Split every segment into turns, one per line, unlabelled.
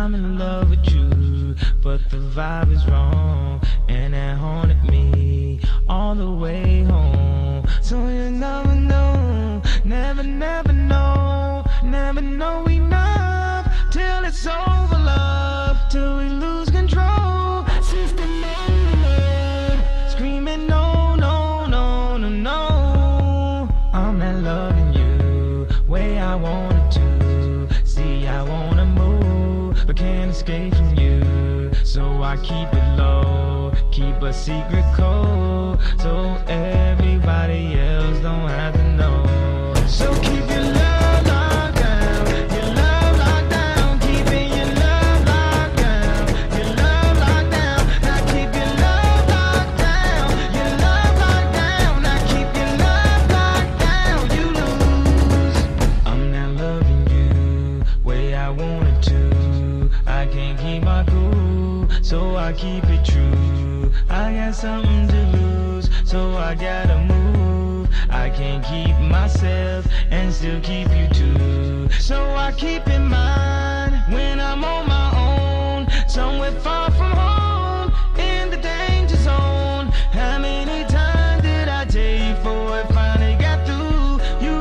I'm in love with you, but the vibe is wrong, and that haunted me all the way home. So you never know, never know, never know enough till it's over, love, till we lose control. System overload, screaming no, no, no, no, no. I'm not loving you way I wanted to. See, I wanna move, but can't escape from you. So I keep it low, keep a secret code, so everybody else don't have to know. So keep your love locked down, your love locked down, keeping your love locked down, your love locked down. Now keep your love locked down, your love locked down. Now keep your love locked down. You lose. I'm not loving you way I wanted to. I can't keep my cool, so I keep it true. I got something to lose, so I gotta move. I can't keep myself and still keep you too. So I keep in mind when I'm on my own, somewhere far from home, in the danger zone. How many times did I tell you before it finally got through? You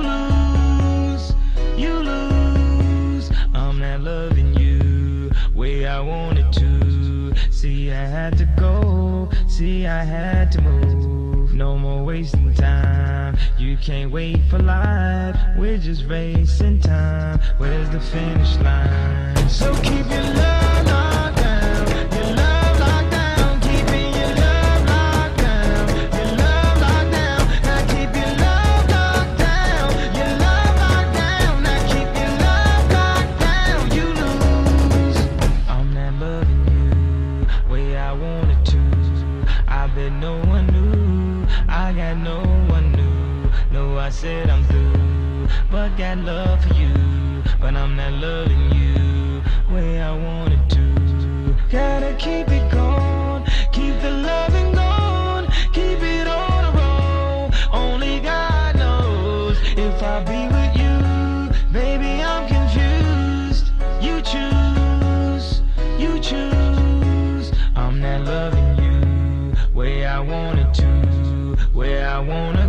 lose, you lose. I'm not loving you way I wanted to. See, I had to go, see, I had to move. No more wasting time, you can't wait for life. We're just racing time, where's the finish line? So keep your love locked down, your love locked down, keeping your love locked down, your love locked down. Now keep your love locked down, your love locked down. Now keep your love locked down. You lose. I'm not loving you way I wanted to. I bet no one knew, I got no one new. No, I said I'm through, but got love for you. But I'm not loving you way I wanted to. Gotta keep it going, keep the loving going, keep it on the road. Only God knows if I'll be with you. Baby, I'm confused. You choose, you choose. I'm not loving you way I wanted to, way I wanna